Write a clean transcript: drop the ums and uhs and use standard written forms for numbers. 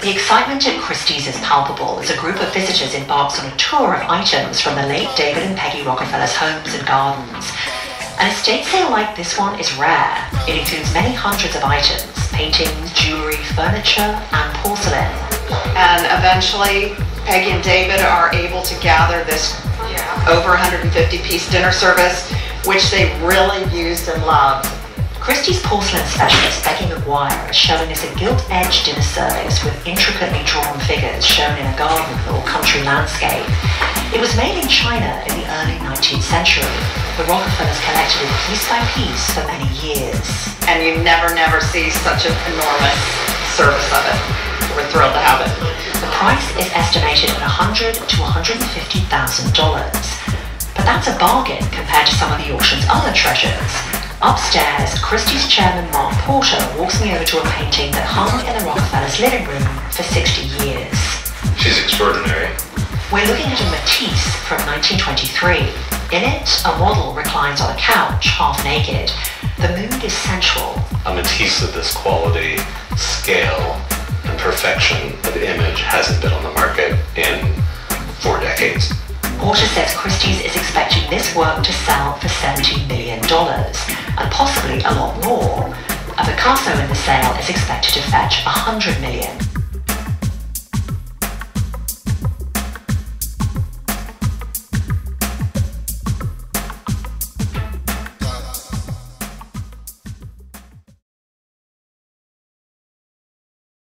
The excitement at Christie's is palpable as a group of visitors embarks on a tour of items from the late David and Peggy Rockefeller's homes and gardens. An estate sale like this one is rare. It includes many hundreds of items, paintings, jewelry, furniture, and porcelain. And eventually, Peggy and David are able to gather this over 150-piece dinner service, which they really used and loved. Christie's porcelain specialist Becky McGuire is showing us a gilt-edged dinner service with intricately drawn figures shown in a garden or country landscape. It was made in China in the early 19th century. The Rockefellers collected it piece by piece for many years. And you never see such an enormous service of it. We're thrilled to have it. The price is estimated at $100,000 to $150,000. But that's a bargain compared to some of the auction's other treasures. Upstairs, Christie's chairman Mark Porter walks me over to a painting that hung in the Rockefellers' living room for 60 years. She's extraordinary. We're looking at a Matisse from 1923. In it, a model reclines on a couch, half naked. The mood is sensual. A Matisse of this quality, scale, and perfection of image hasn't been on the market in 4 decades. Porter says Christie's is expecting this work to sell for $70 million, and possibly a lot more. A Picasso in the sale is expected to fetch $100 million.